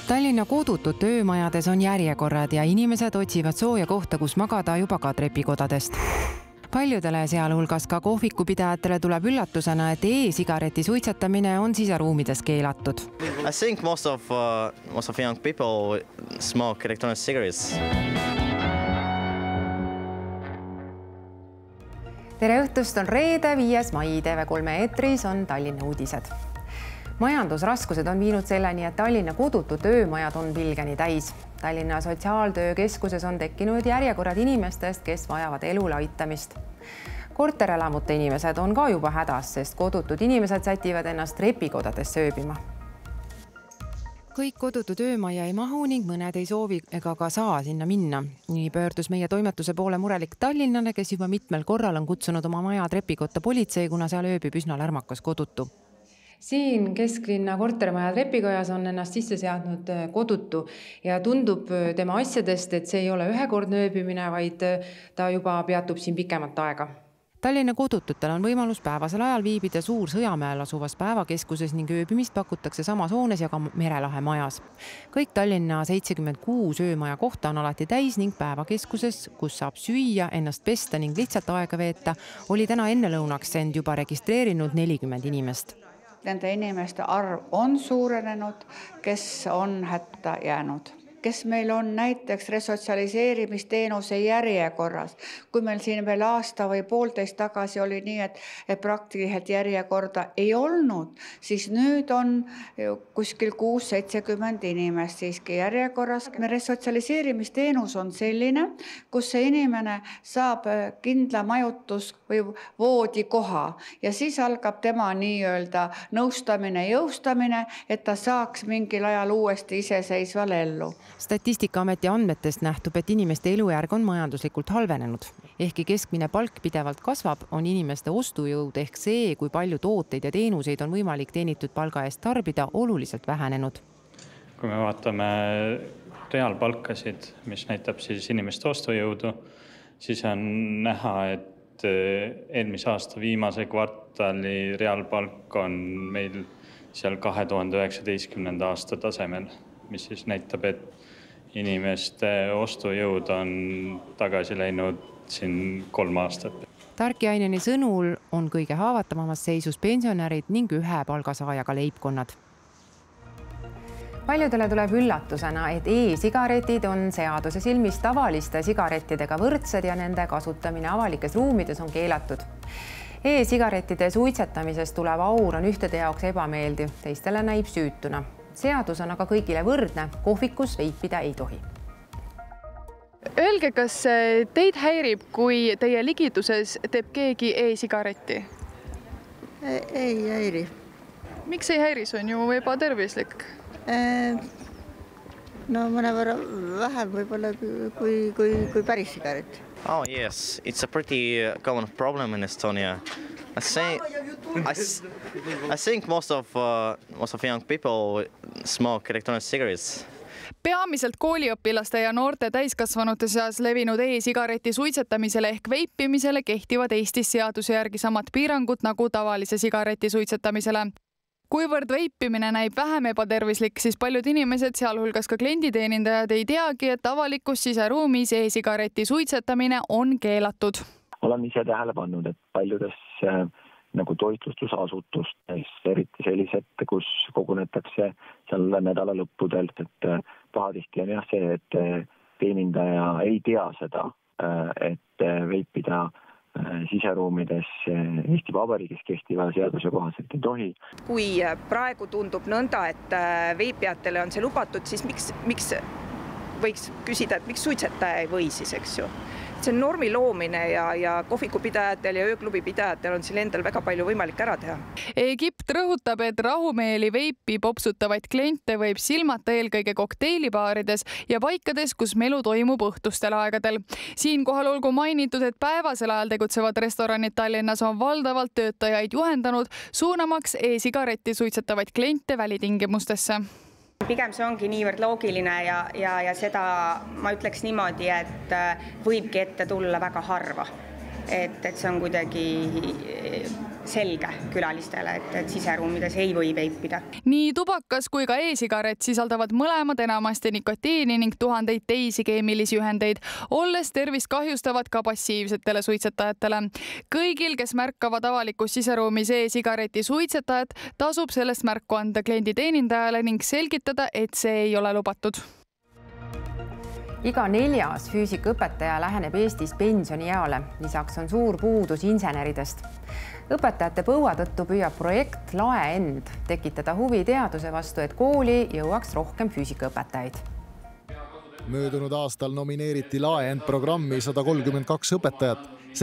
Tallinna kodutud töömajades on järjekorrad ja inimesed otsivad sooja kohta, kus magada juba ka trepikodadest. Paljudele, sealhulgas ka kohvikupidajatele, tuleb üllatusena, et e-sigareti suitsetamine on siseruumides keelatud. I think most of young people smoke electronic cigarettes. Tere õhtust, on reede, 5. mai, TV3 eetris on Tallinna uudised. Majandusraskused on viinud selleni, et Tallinna kodutud töömajad on pilgeni täis. Tallinna sotsiaaltöökeskuses on tekkinud järjekorrad inimestest, kes vajavad elule aitamist. Korterelamute inimesed on ka juba hädas, sest kodutud inimesed sätivad ennast trepikodades sööbima. Kõik kodutu töömaja ei mahu ning mõned ei soovi ega ka saa sinna minna. Nii pöördus meie toimetuse poole murelik tallinnane, kes juba mitmel korral on kutsunud oma maja trepikotta politsei, kuna seal ööbib üsna lärmakas kodutu. Siin kesklinna kortermaja trepikojas on ennast sisse seadnud kodutu ja tundub tema asjadest, et see ei ole ühekordne ööbimine, vaid ta juba peatub siin pikemat aega. Tallinna kodututel on võimalus päevasel ajal viibida Suur Sõjamäel asuvas päevakeskuses ning ööbimist pakutakse samas hoones ja ka Merelahe majas. Kõik Tallinna 76 öömaja kohta on alati täis ning päevakeskuses, kus saab süüa, ennast pesta ning lihtsalt aega veeta, oli täna enne lõunaks end juba registreerinud 40 inimest. Nende inimeste arv on suurenenud, kes on hätta jäänud. Kes meil on näiteks resotsialiseerimisteenuse järjekorras. Kui meil siin veel aasta või poolteist tagasi oli nii, et praktiliselt järjekorda ei olnud, siis nüüd on kuskil 6-70 inimest siiski järjekorras. Resotsialiseerimisteenus on selline, kus see inimene saab kindla majutus või voodikoha ja siis algab tema nii-öelda nõustamine, jõustamine, et ta saaks mingil ajal uuesti iseseisval ellu. Statistikaameti andmetest nähtub, et inimeste elujärg on majanduslikult halvenenud. Ehkki keskmine palk pidevalt kasvab, on inimeste ostujõud ehk see, kui palju tooteid ja teenuseid on võimalik teenitud palga eest tarbida, oluliselt vähenenud. Kui me vaatame reaalpalkasid, mis näitab siis inimeste ostujõudu, siis on näha, et eelmise aasta viimase kvartali reaalpalk on meil seal 2019. aasta tasemel, mis siis näitab, et inimeste ostujõud on tagasi läinud siin 3 aastat. Tarkiaineni sõnul on kõige haavatavamas seisus pensionärid ning ühe palgasaajaga leibkonnad. Paljudele tuleb üllatusena, et e-sigaretid on seaduse silmis tavaliste sigarettidega võrdsed ja nende kasutamine avalikes ruumides on keelatud. E-sigarettide suitsetamisest tulev aur on ühtede jaoks ebameeldiv, teistele näib süütuna. Seadus on aga kõigile võrdne, kohvikus veipida ei tohi. Öelge, kas teid häirib, kui teie ligituses teeb keegi e-sigaretti? Ei häiri. Miks ei häiri, see on ju ebatervislik? No mõnevõrra vähem võib-olla kui päris sigaret. Oh yes, it's a pretty common problem in Estonia. I think most of young people smoke electronic cigarettes. Peamiselt kooliõpilaste ja noorte täiskasvanute seas levinud e-sigareti suitsetamisele ehk veipimisele kehtivad Eestis seaduse järgi samad piirangud nagu tavalise sigareti suitsetamisele. Kuivõrd veipimine näib vähem ebatervislik, siis paljud inimesed, sealhulgas ka klienditeenindajad, ei teagi, et avalikus siseruumis e-sigareti suitsetamine on keelatud. Olen ise tähele pannud, et paljudes nagu toitlustusasutustes, eriti sellised, kus kogunetakse seal nädala lõppudel, et pahatihti on jah see, et teenindaja ei tea seda, et veipida siseruumides Eesti Vabariigis kehtiva seaduse kohaselt ei tohi. Kui praegu tundub nõnda, et veipijatele on see lubatud, siis miks võiks küsida, et miks suitsetaja ei või siis, eks ju? See on normi loomine ja kohvikupidajatel ja ööklubi pidajatel on siin endal väga palju võimalik ära teha. Egipt rõhutab, et rahumeeli veipi popsutavaid kliente võib silmata eelkõige kokteilibaarides ja paikades, kus melu toimub õhtustel aegadel. Siinkohal olgu mainitud, et päevasel ajal tegutsevad restoranid Tallinnas on valdavalt töötajaid juhendanud, suunamaks e-sigaretti suitsetavaid kliente välitingimustesse. Pigem see ongi niivõrd loogiline ja seda ma ütleks niimoodi, et võibki ette tulla väga harva. Et see on kuidagi selge külalistele, et siseruumides ei või veipida. Nii tubakas kui ka e-sigaret sisaldavad mõlemad enamasti nikotiini ning tuhandeid teisi keemilisi ühendeid, olles tervist kahjustavad ka passiivsetele suitsetajatele. Kõigil, kes märkavad avalikus siseruumis e-sigareti suitsetajat, tasub sellest märku anda klienditeenindajale ning selgitada, et see ei ole lubatud. Iga 4. füüsikaõpetaja läheneb Eestis pensionieale. Lisaks on suur puudus inseneridest. Õpetajate põua tõttu püüab projekt LAEND tekitada huvi teaduse vastu, et kooli jõuaks rohkem füüsikaõpetajaid. Möödunud aastal nomineeriti LAEND programmi 132 õpetajat.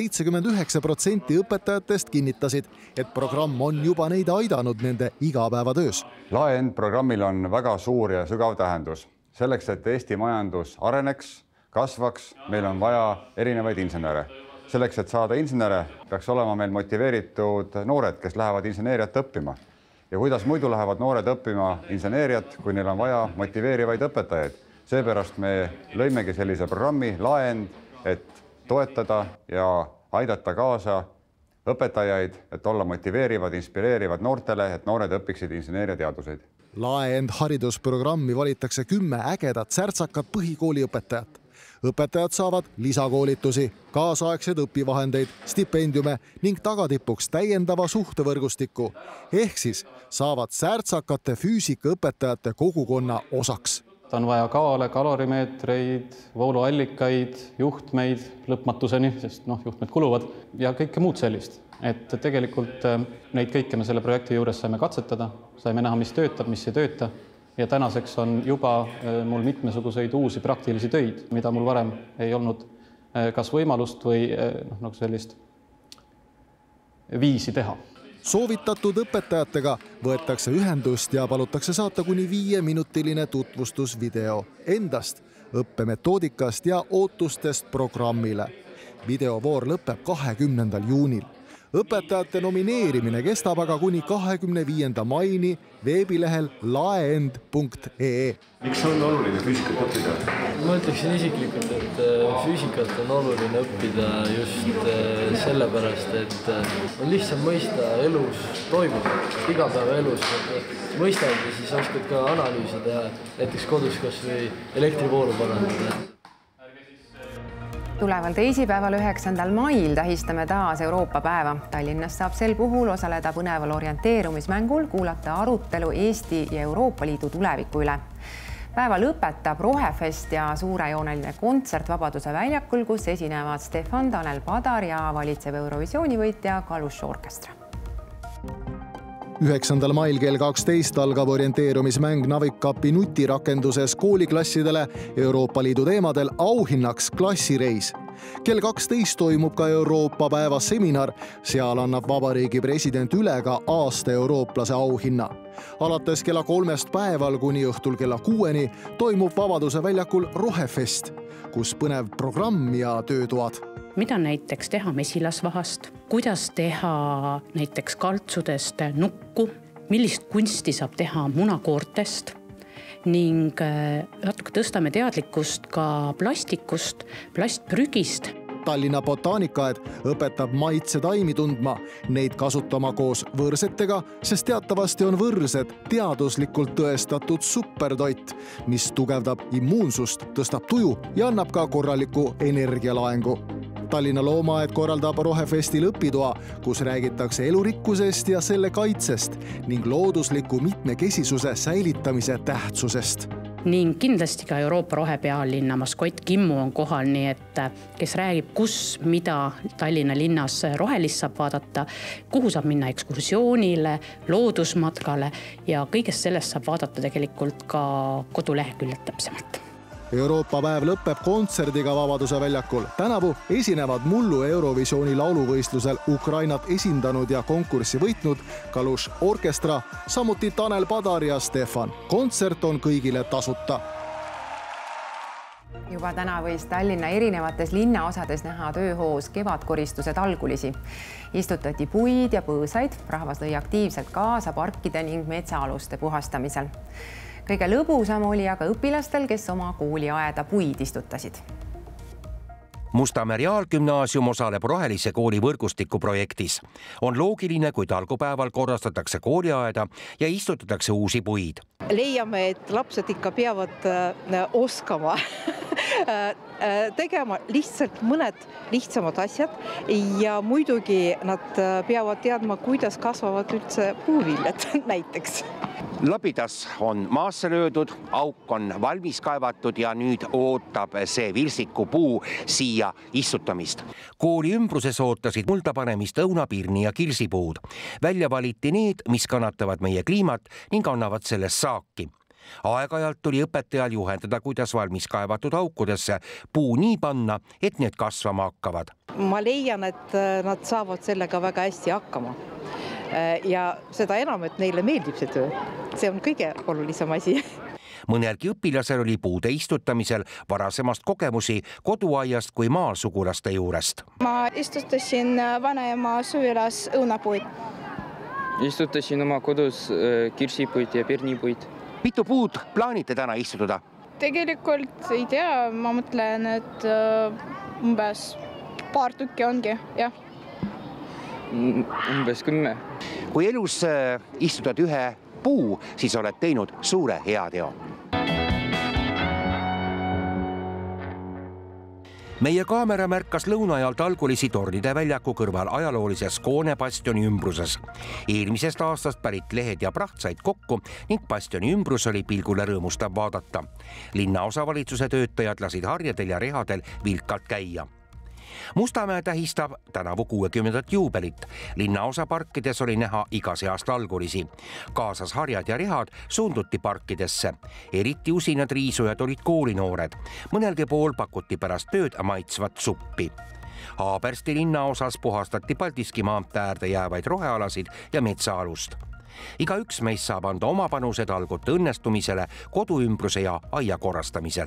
79% õpetajatest kinnitasid, et programm on juba neid aidanud nende igapäevatöös. LAEND programmil on väga suur ja sügav tähendus. Selleks, et Eesti majandus areneks, kasvaks, meil on vaja erinevaid insenere. Selleks, et saada insenere, peaks olema meil motiveeritud noored, kes lähevad inseneeriat õppima. Ja kuidas muidu lähevad noored õppima inseneeriat, kui neil on vaja motiveerivaid õpetajaid? Seepärast me lõimegi sellise programmi LAEND, et toetada ja aidata kaasa õpetajaid, et olla motiveerivad, inspireerivad noortele, et noored õpiksid inseneeriateaduseid. LAEND haridusprogrammi valitakse 10 ägedat särtsakat põhikooliõpetajat. Õpetajad saavad lisakoolitusi, kaasaegseid õpivahendeid, stipendiume ning tagatipuks täiendava suhtevõrgustiku. Ehk siis saavad särtsakate füüsikaõpetajate kogukonna osaks. Ta on vaja kaale, kalorimeetreid, vooluallikaid, juhtmeid lõpmatuseni, sest juhtmed kuluvad ja kõike muud sellist. Et tegelikult neid kõike me selle projekti juures saime katsetada, saime näha, mis töötab, mis ei tööta. Ja tänaseks on juba mul mitmesuguseid uusi praktilisi töid, mida mul varem ei olnud kas võimalust või sellist viisi teha. Soovitatud õpetajatega võetakse ühendust ja palutakse saata kuni 5-minutiline tutvustusvideo endast, õppemetoodikast ja ootustest programmile. Videovoor lõpeb 20. juunil. Õpetajate nomineerimine kestab aga kuni 25. maini veebilehel laend.ee. Miks on oluline füüsikat õppida? Ma ütleksin isiklikult, et füüsikat on oluline õppida just sellepärast, et on lihtsam mõista elus toimub, igapäevaelus. Mõistad ja siis oskad ka analüüsi teha, näiteks kodus kas või elektrivoolu parandada. Tuleval teisipäeval 9. mail tähistame taas Euroopa päeva. Tallinnas saab sel puhul osaleda põneval orienteerumismängul, kuulata arutelu Eesti ja Euroopa Liidu tuleviku üle. Päeva lõpetab Rohefest ja suurejooneline kontsert Vabaduse väljakul, kus esinevad Stefan, Tanel Padar ja valitsev Eurovisiooni võitja Kalush Orkestra. 9. mail kell 12 algab orienteerumismäng Navicapi nutirakenduses kooliklassidele Euroopa Liidu teemadel auhinnaks klassireis. Kell 12 toimub ka Euroopa päeva seminar, seal annab vabariigi president üle ka aasta eurooplase auhinna. Alates kella 3 päeval kuni õhtul kella 6 toimub Vabaduse väljakul Rohefest, kus põnev programm ja töötoad. Mida näiteks teha mesilasvahast, kuidas teha näiteks kaltsudest nukku, millist kunsti saab teha munakoortest ning natuke tõstame teadlikkust ka plastikust, plastprügist. Tallinna botaanikaaed õpetab maitsetaimi tundma, neid kasutama koos võrsetega, sest teatavasti on võrsed teaduslikult tõestatud supertoit, mis tugevdab immuunsust, tõstab tuju ja annab ka korraliku energialaengu. Tallinna loomaaed korraldab Rohefestil õpitoa, kus räägitakse elurikkusest ja selle kaitsest ning loodusliku mitmekesisuse säilitamise tähtsusest. Ning kindlasti ka Euroopa rohepealinna maskott Kimmu on kohal, nii et kes räägib, kus, mida Tallinna linnas rohelist saab vaadata, kuhu saab minna ekskursioonile, loodusmatkale ja kõigest sellest saab vaadata tegelikult ka koduleheküljelt täpsemalt. Euroopa päev lõpeb kontserdiga Vabaduse väljakul. Tänavu esinevad mullu Eurovisiooni lauluvõistlusel Ukrainat esindanud ja konkurssi võitnud Kalush Orkestra, samuti Tanel Padar ja Stefan. Kontsert on kõigile tasuta. Juba täna võis Tallinna erinevates linnaosades näha tööhoos kevadkoristused algulisi. Istutati puid ja põõsaid, rahvas lõi aktiivselt kaasa parkide ning metsaaluste puhastamisel. Kõige lõbusam oli aga õpilastel, kes oma kooliaeda puid istutasid. Mustamäe Reaalgümnaasium osaleb rohelise kooli võrgustiku projektis. On loogiline, kui talgupäeval korrastatakse kooliaeda ja istutatakse uusi puid. Leiame, et lapsed ikka peavad oskama tegema lihtsalt mõned lihtsamad asjad ja muidugi nad peavad teadma, kuidas kasvavad üldse puuviljad näiteks. Labidas on maasse löödud, auk on valmis kaevatud ja nüüd ootab see vilsikupuu siia istutamist. Kooli ümbruses ootasid muldapanemist õunapirni ja kirsipuud. Välja valiti need, mis kannatavad meie kliimat ning annavad sellest saaki. Aeg-ajalt tuli õpetajal juhendada, kuidas valmis kaevatud aukudesse puu nii panna, et need kasvama hakkavad. Ma leian, et nad saavad sellega väga hästi hakkama. Ja seda enam, et neile meeldib see töö. See on kõige olulisem asi. Mõnelgi õpilasel oli puude istutamisel varasemast kogemusi koduaiast kui maal sugulaste juurest. Ma istutasin vanaema suvilas õunapuid. Istutasin oma kodus kirsipuid ja pirnipuid. Mitu puud plaanite täna istutada? Tegelikult ei tea, ma mõtlen, et umbes paar tükki ongi, jah. Umbes 10. Kui elus istutad ühe puu, siis oled teinud suure heateo. Meie kaamera märkas lõunaajal talgulisi tornide väljaku kõrval ajaloolises Skoone bastioni ümbruses. Eelmisest aastast pärit lehed ja praht said kokku ning bastioni ümbrus oli pilgule rõõmustav vaadata. Linnaosavalitsuse töötajad lasid harjadel ja rehadel vilkalt käia. Mustamäe tähistab tänavu 60. juubelit. Linnaosa parkides oli näha igas eas talgulisi. Kaasas harjad ja rehad suunduti parkidesse. Eriti usinad riisujad olid koolinoored. Mõnelgi pool pakuti pärast tööd maitsvat suppi. Haabersti linnaosas puhastati Paldiski maantee äärde jäävaid rohealasid ja metsaalust. Igaüks meist saab anda oma panuse talgute õnnestumisele, koduümbruse ja aia korrastamisel.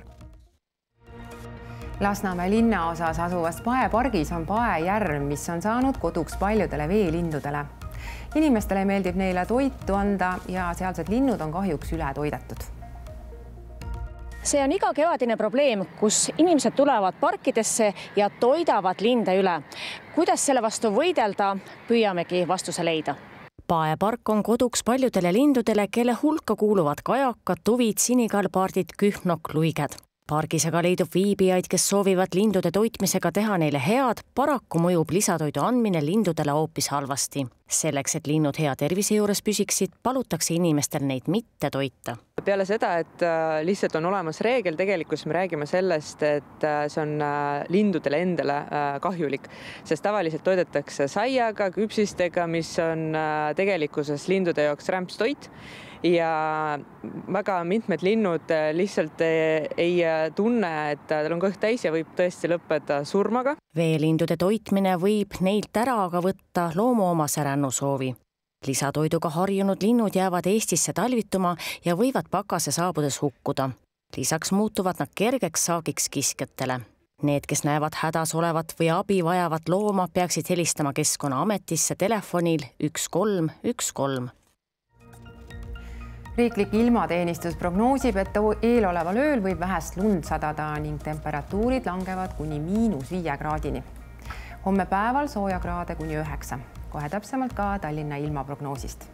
Lasnamäe linnaosas asuvas Paepargis on paejärv, mis on saanud koduks paljudele veelindudele. Inimestele meeldib neile toitu anda ja sealsed linnud on kahjuks üle toidetud. See on iga kevadine probleem, kus inimesed tulevad parkidesse ja toidavad linde üle. Kuidas selle vastu võidelda, püüamegi vastuse leida. Paepark on koduks paljudele lindudele, kelle hulka kuuluvad kajakad, tuvid, sinikalpaardid, kühnok, luiged. Pargis aga leidub viibijaid, kes soovivad lindude toitmisega teha neile head, paraku mõjub lisatoidu andmine lindudele hoopis halvasti. Selleks, et linnud hea tervise juures püsiksid, palutakse inimestel neid mitte toita. Peale seda, et lihtsalt on olemas reegel, tegelikult me räägime sellest, et see on lindudele endale kahjulik, sest tavaliselt toidetakse saiaga, küpsistega, mis on tegelikkuses lindude jaoks rämpstoit. Ja väga mitmed linnud lihtsalt ei tunne, et tal on kõht täis ja võib tõesti lõppeda surmaga. Veelindude toitmine võib neilt ära aga võtta loomuomase rännusoovi. Lisatoiduga harjunud linnud jäävad Eestisse talvituma ja võivad pakase saabudes hukkuda. Lisaks muutuvad nad kergeks saagiks kiskjatele. Need, kes näevad hädas olevat või abi vajavat looma, peaksid helistama Keskkonnaametisse telefonil 1313. Riiklik ilmateenistus prognoosib, et eeloleval ööl võib vähest lund sadada ning temperatuurid langevad kuni -5 kraadini. Homme päeval soojakraade kuni 9. Kohe täpsemalt ka Tallinna ilmaprognoosist.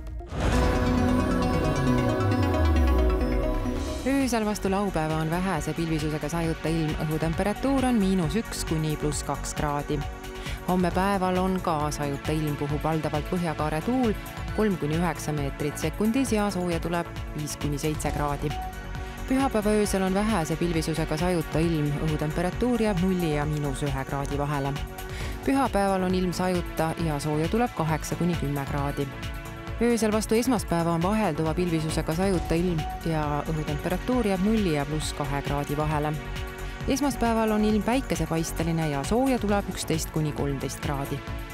Öösel vastu laupäeva on vähese pilvisusega sajuta ilm, õhutemperatuur on -1 kuni +2 kraadi. Homme päeval on ka sajuta ilm, puhub valdavalt põhjakaare tuul 3–9 meetrit sekundis ja sooja tuleb 5–7 kraadi. Pühapäeva öösel on vähese pilvisusega sajuta ilm, õhutemperatuur jääb 0 ja -1 kraadi vahele. Pühapäeval on ilm sajuta ja sooja tuleb 8–10 kraadi. Öösel vastu esmaspäeva on vahelduva pilvisusega sajuta ilm ja õhutemperatuur jääb 0 ja +2 kraadi vahele. Esmaspäeval on ilm päikesepaisteline ja sooja tuleb 11–13 kraadi.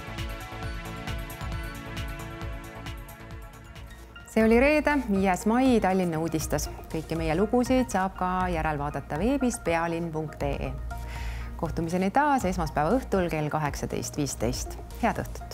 See oli reede, 5. mai Tallinna uudistes. Kõiki meie lugusid saab ka järelvaadata veebist pealinn.ee. Kohtumiseni taas esmaspäeva õhtul kell 18.15. Head õhtut!